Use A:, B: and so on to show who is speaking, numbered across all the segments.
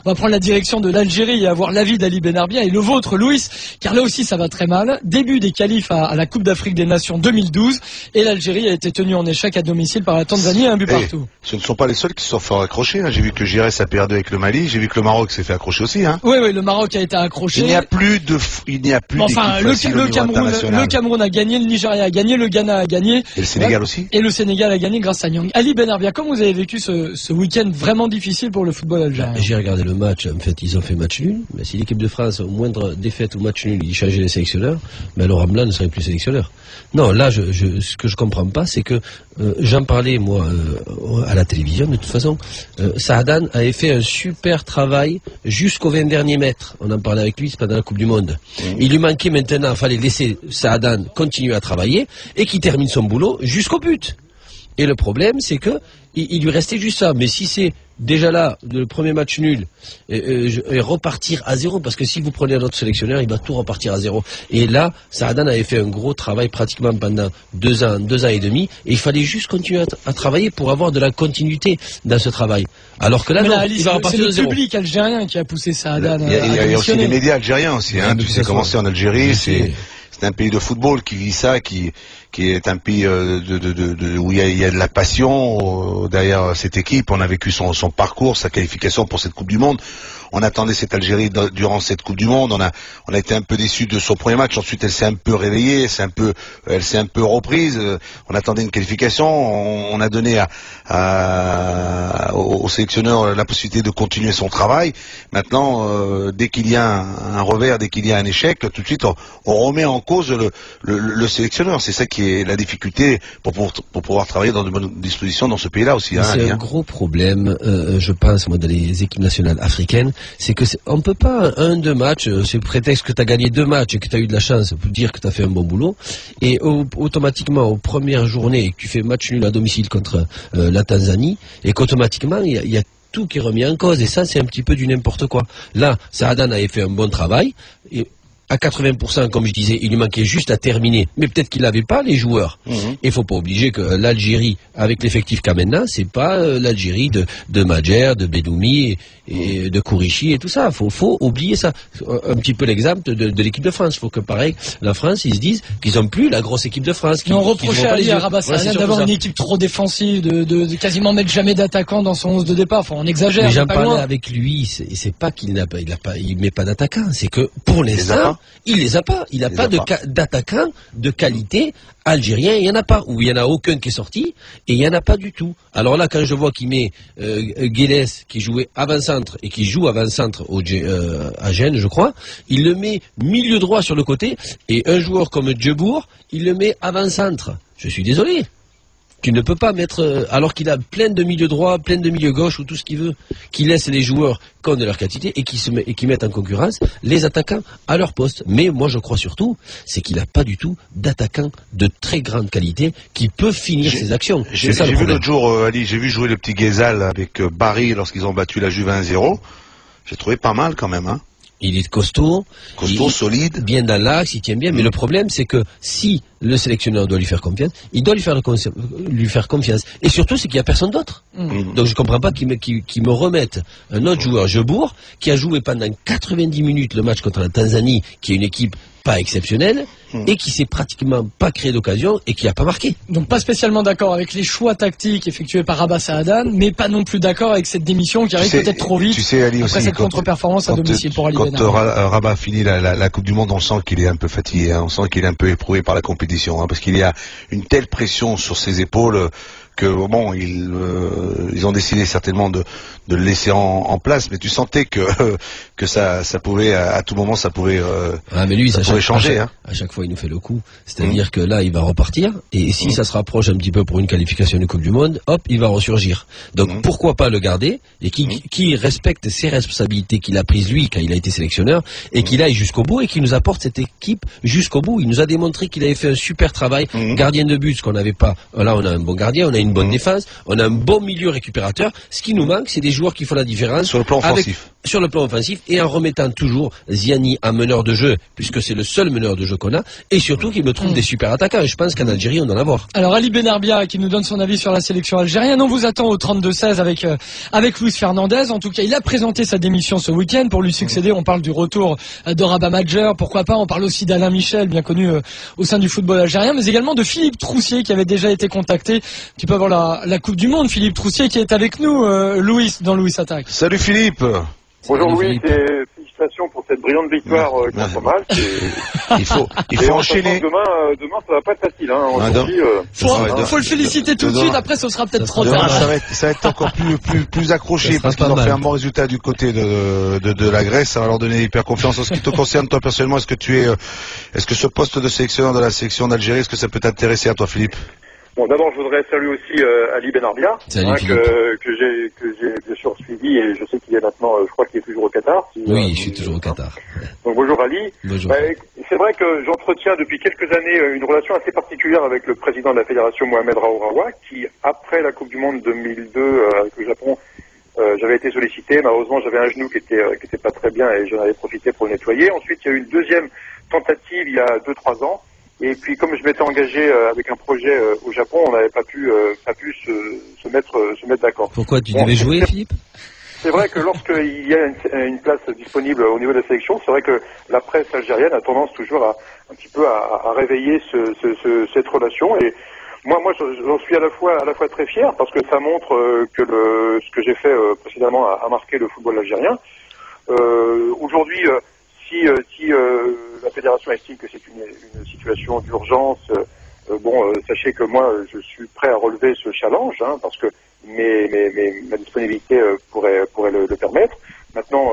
A: On va prendre la direction de l'Algérie et avoir l'avis d'Ali Benarbia et le vôtre, Louis, car là aussi ça va très mal. Début des qualifs à la Coupe d'Afrique des Nations 2012 et l'Algérie a été tenue en échec à domicile par la Tanzanie, un but partout.
B: Ce ne sont pas les seuls qui se sont fait accrocher. Hein. J'ai vu que Giresse a perdu avec le Mali. J'ai vu que le Maroc s'est fait accrocher aussi. Hein.
A: Oui, le Maroc a été accroché.
B: Il n'y a plus
A: enfin, le Cameroun a gagné, le Nigeria a gagné, le Ghana a gagné.
B: Et le Sénégal aussi.
A: Et le Sénégal a gagné grâce à Nyang. Ali Benarbia, comment vous avez vécu ce week-end vraiment difficile pour le football algérien?
C: J'ai regardé le match. En fait, ils ont fait match nul. Mais si l'équipe de France, au moindre défaite ou match nul, ils changeaient les sélectionneurs, mais alors Ramla ne serait plus sélectionneur. Non, là, ce que je comprends pas, c'est que j'en parlais moi à la télévision. De toute façon, Saadan avait fait un super travail jusqu'aux 20 derniers mètres. On en parlait avec lui, c'est pendant la Coupe du Monde. Il lui manquait maintenant, il fallait laisser Saadan continuer à travailler et qu'il termine son boulot jusqu'au but. Et le problème, c'est que il lui restait juste ça. Mais si c'est déjà là, le premier match nul, et repartir à zéro, parce que si vous prenez un autre sélectionneur, il va tout repartir à zéro. Et là, Saadan avait fait un gros travail pratiquement pendant 2 ans et demi, et il fallait juste continuer à travailler pour avoir de la continuité dans ce travail. Alors que là, non, il va repartir de zéro.
A: C'est le public algérien qui a poussé Saadan.
B: Il y a aussi les médias algériens aussi. Hein. Tu sais comment c'est en Algérie, c'est un pays de football qui vit ça, qui est un pays où il y a de la passion derrière cette équipe. On a vécu son parcours, sa qualification pour cette Coupe du Monde. On attendait cette Algérie durant cette Coupe du Monde. On a été un peu déçus de son premier match. Ensuite, elle s'est un peu réveillée, elle s'est un peu reprise. On attendait une qualification. On a donné au sélectionneur la possibilité de continuer son travail. Maintenant, dès qu'il y a un revers, dès qu'il y a un échec, tout de suite, on remet en cause le sélectionneur. C'est ça qui est la difficulté pour pouvoir travailler dans de bonnes dispositions dans ce pays-là aussi. Hein,
C: c'est un gros problème, je pense, moi, dans les équipes nationales africaines. C'est que on peut pas 1-2 matchs, c'est le prétexte que tu as gagné 2 matchs et que tu as eu de la chance pour dire que tu as fait un bon boulot, et automatiquement aux premières journées tu fais match nul à domicile contre la Tanzanie, et qu'automatiquement il y a tout qui est remis en cause, et ça c'est un petit peu du n'importe quoi. Là, Saadan avait fait un bon travail, et à 80%, comme je disais, il lui manquait juste à terminer. Mais peut-être qu'il n'avait pas les joueurs. Il faut pas oublier que l'Algérie, avec l'effectif qu'a maintenant, c'est pas l'Algérie de Madjer, de Bedoumi et de Kourichi et tout ça. Faut oublier ça. Un petit peu l'exemple de l'équipe de France. Faut que pareil, la France, ils se disent qu'ils ont plus la grosse équipe de France.
A: On reprochait à Rabat d'avoir une équipe trop défensive, de quasiment mettre jamais d'attaquant dans son 11 de départ. Enfin, on exagère.
C: Mais j'en parlais avec lui. C'est pas qu'il il met pas d'attaquant. C'est que pour l'instant, il les a pas. Il n'a pas d'attaquant de qualité algérien. Il y en a pas. Ou il y en a aucun qui est sorti et il y en a pas du tout. Alors là, quand je vois qu'il met Guélès qui jouait avant-centre et qui joue avant-centre à Gênes, je crois, il le met milieu droit sur le côté, et un joueur comme Djebour, il le met avant-centre. Je suis désolé. Tu ne peux pas mettre, alors qu'il a plein de milieux droit, plein de milieux gauche ou tout ce qu'il veut, qui laisse les joueurs comme de leur quantité et qui mettent en concurrence les attaquants à leur poste. Mais moi je crois surtout, c'est qu'il n'a pas du tout d'attaquant de très grande qualité qui peut finir ses actions.
B: J'ai vu l'autre jour, Ali, j'ai vu jouer le petit Ghezal avec Bari lorsqu'ils ont battu la Juve 1-0. J'ai trouvé pas mal quand même, hein.
C: Il est costaud,
B: solide,
C: bien dans l'axe, il tient bien. Mais le problème, c'est que si le sélectionneur doit lui faire confiance, il doit lui faire confiance. Et surtout, c'est qu'il n'y a personne d'autre. Donc je ne comprends pas qu'il me remette un autre joueur, Djebour, qui a joué pendant 90 minutes le match contre la Tanzanie, qui est une équipe pas exceptionnelle, et qui s'est pratiquement pas créé d'occasion et qui a pas marqué.
A: Donc pas spécialement d'accord avec les choix tactiques effectués par Rabat Saadan, mais pas non plus d'accord avec cette démission qui arrive peut-être trop vite.
B: Tu sais, Ali,
A: après
B: aussi,
A: cette contre-performance à domicile pour Ali Benarbia.
B: Quand Rabat finit la Coupe du Monde, on sent qu'il est un peu fatigué, hein, on sent qu'il est un peu éprouvé par la compétition, hein, parce qu'il y a une telle pression sur ses épaules que bon, ils ont décidé certainement de le laisser en place, mais tu sentais que ça pouvait à tout moment ça pouvait
C: mais lui, ça pouvait
B: changer.
C: À chaque fois, il nous fait le coup. C'est-à-dire que là, il va repartir, et si ça se rapproche un petit peu pour une qualification de Coupe du Monde, hop, il va ressurgir. Donc pourquoi pas le garder, et qui respecte ses responsabilités qu'il a prises lui quand il a été sélectionneur, et qu'il aille jusqu'au bout et qu'il nous apporte cette équipe jusqu'au bout. Il nous a démontré qu'il avait fait un super travail, gardien de but, ce qu'on n'avait pas. Là, on a un bon gardien, on a une bonne défense, on a un bon milieu récupérateur. Ce qui nous manque, c'est des joueurs qui font la différence.
B: Sur le plan offensif.
C: Sur le plan offensif, et en remettant toujours Ziani en meneur de jeu, puisque c'est le seul meneur de jeu qu'on a, et surtout qu'il me trouve des super attaquants. Je pense qu'en Algérie, on en a voir.
A: Alors Ali Benarbia qui nous donne son avis sur la sélection algérienne. On vous attend au 32-16 avec Luis Fernandez. En tout cas, il a présenté sa démission ce week-end. Pour lui succéder, on parle du retour de Rabat Madjer, pourquoi pas. On parle aussi d'Alain Michel, bien connu au sein du football algérien, mais également de Philippe Troussier qui avait déjà été contacté un petit peu avant la Coupe du Monde. Philippe Troussier qui est avec nous, Louis, dans Louis Attaque.
B: Salut Philippe.
D: Bonjour Louis, félicitations pour cette brillante victoire contre Malte.
B: Il faut enchaîner.
D: Demain, ça va pas être facile.
A: Faut le féliciter tout de suite. Après, ce sera peut-être trop tard.
B: Ça va être encore plus accroché parce qu'ils ont fait un bon résultat du côté de la Grèce. Ça va leur donner hyper confiance. En ce qui te concerne, toi personnellement, est-ce que ce poste de sélectionneur de la sélection d'Algérie, est-ce que ça peut t'intéresser à toi, Philippe?
D: Bon, d'abord, je voudrais saluer aussi Ali Benarbia, que j'ai bien sûr suivi, et je sais qu'il est maintenant, je crois qu'il est toujours au Qatar.
C: Oui, je suis toujours au Qatar.
D: Donc bonjour Ali.
C: Bonjour.
D: C'est vrai que j'entretiens depuis quelques années une relation assez particulière avec le président de la fédération, Mohamed Raourawa, qui, après la Coupe du Monde 2002 avec le Japon, j'avais été sollicité. Malheureusement, j'avais un genou qui était pas très bien et j'en avais profité pour le nettoyer. Ensuite, il y a eu une deuxième tentative il y a 2-3 ans. Et puis, comme je m'étais engagé avec un projet au Japon, on n'avait pas pu se mettre d'accord.
C: Pourquoi tu devais jouer, Philippe?
D: C'est vrai que lorsqu'il y a une place disponible au niveau de la sélection, c'est vrai que la presse algérienne a tendance toujours un petit peu à réveiller cette relation. Et moi, j'en suis à la fois très fier parce que ça montre que ce que j'ai fait précédemment a marqué le football algérien. Aujourd'hui, si la fédération estime que c'est une situation d'urgence, sachez que moi je suis prêt à relever ce challenge, parce que ma disponibilité pourrait le permettre. Maintenant,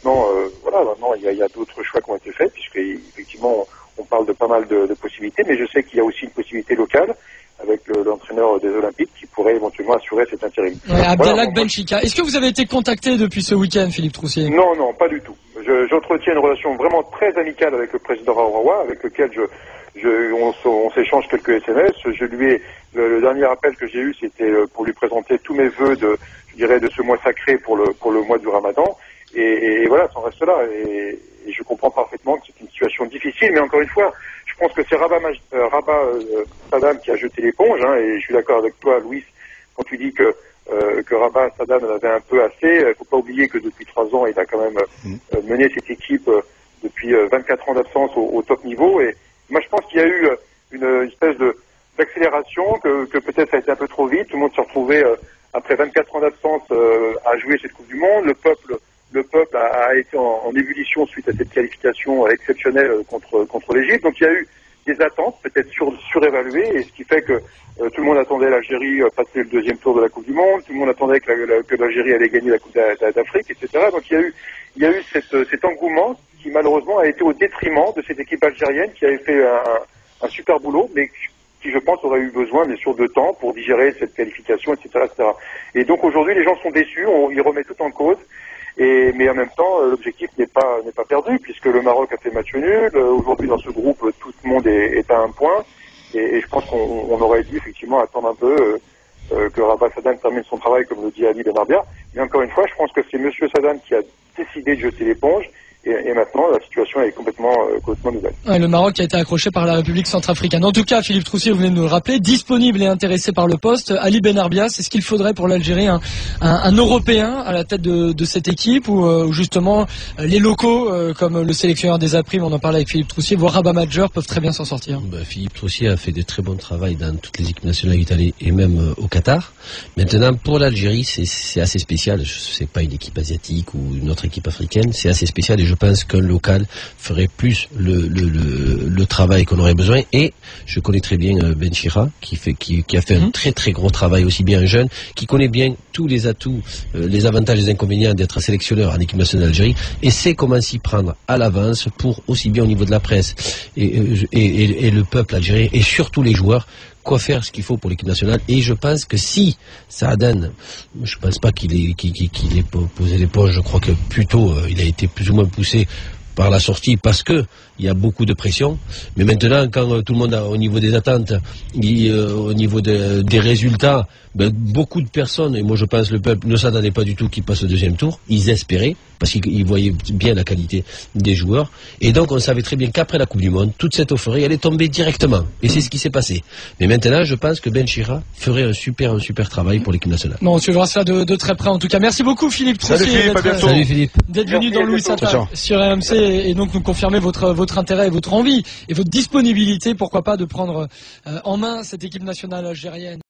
D: il y a d'autres choix qui ont été faits, puisque effectivement on parle de pas mal de possibilités, mais je sais qu'il y a aussi une possibilité locale avec l'entraîneur des Olympiques qui pourrait éventuellement assurer cet intérim.
A: Abdelhak Benchika. Est-ce que vous avez été contacté depuis ce week-end, Philippe Troussier?
D: Non, pas du tout. J'entretiens une relation vraiment très amicale avec le président Raourawa, avec lequel on s'échange quelques SMS. Le dernier appel que j'ai eu, c'était pour lui présenter tous mes vœux de ce mois sacré pour le mois du Ramadan. Et voilà, ça en reste là. Et je comprends parfaitement que c'est une situation difficile, mais encore une fois, je pense que c'est Rabat Saddam qui a jeté l'éponge, et je suis d'accord avec toi, Louis, quand tu dis que Rabat Saddam en avait un peu assez. Il faut pas oublier que depuis 3 ans, il a quand même mené cette équipe depuis 24 ans d'absence au top niveau. Et moi, je pense qu'il y a eu une espèce d'accélération, que peut-être ça a été un peu trop vite. Tout le monde s'est retrouvé après 24 ans d'absence à jouer cette Coupe du Monde. Le peuple a été en ébullition suite à cette qualification exceptionnelle contre l'Égypte. Donc il y a eu des attentes peut-être surévaluées, et ce qui fait que tout le monde attendait l'Algérie passer le 2e tour de la Coupe du Monde, tout le monde attendait que l'Algérie allait gagner la Coupe d'Afrique, etc. Donc il y a eu cet engouement qui malheureusement a été au détriment de cette équipe algérienne qui avait fait un super boulot, mais qui, je pense, aurait eu besoin, bien sûr, de temps pour digérer cette qualification, etc., etc. Et donc aujourd'hui, les gens sont déçus, ils remettent tout en cause. Mais en même temps, l'objectif n'est pas perdu, puisque le Maroc a fait match nul. Aujourd'hui, dans ce groupe, tout le monde est à un point. Et je pense qu'on aurait dû effectivement attendre un peu que Rabat Saddam termine son travail, comme le dit Ali Benarbia. Mais encore une fois, je pense que c'est M. Saddam qui a décidé de jeter l'éponge. Et maintenant, la situation est complètement nouvelle.
A: Le Maroc a été accroché par la République centrafricaine. En tout cas, Philippe Troussier, vous venez de nous le rappeler, disponible et intéressé par le poste. Ali Benarbia, c'est ce qu'il faudrait pour l'Algérie, un Européen à la tête de cette équipe, où justement les locaux, comme le sélectionneur des Aprimes, on en parlait avec Philippe Troussier, voire Rabat Madjer, peuvent très bien s'en sortir.
C: Philippe Troussier a fait de très bons travail dans toutes les équipes nationales italiennes et même au Qatar. Maintenant, pour l'Algérie, c'est assez spécial. C'est pas une équipe asiatique ou une autre équipe africaine. C'est assez spécial, et je pense qu'un local ferait plus le travail qu'on aurait besoin. Et je connais très bien Benchika, qui a fait un très très gros travail, aussi bien jeune, qui connaît bien tous les atouts, les avantages et les inconvénients d'être sélectionneur en équipe nationale d'Algérie, et sait comment s'y prendre à l'avance, pour aussi bien au niveau de la presse et le peuple algérien, et surtout les joueurs, quoi faire ce qu'il faut pour l'équipe nationale. Et je pense que si Saadane, je pense pas qu'il ait posé l'éponge, je crois que plutôt il a été plus ou moins poussé par la sortie parce que il y a beaucoup de pression. Mais maintenant, quand tout le monde a, au niveau des attentes, au niveau des résultats, ben, beaucoup de personnes, et moi je pense le peuple ne s'attendait pas du tout qu'il passe au deuxième tour. Ils espéraient, parce qu'ils voyaient bien la qualité des joueurs. Et donc on savait très bien qu'après la Coupe du Monde, toute cette euphorie allait tomber directement. Et c'est ce qui s'est passé. Mais maintenant, je pense que Ben Chira ferait un super travail pour l'équipe nationale.
A: Bon, on suivra cela de très près en tout cas. Merci beaucoup Philippe Troussier d'être venu dans Louis Attaque sur RMC et donc nous confirmer votre intérêt et votre envie et votre disponibilité, pourquoi pas, de prendre en main cette équipe nationale algérienne.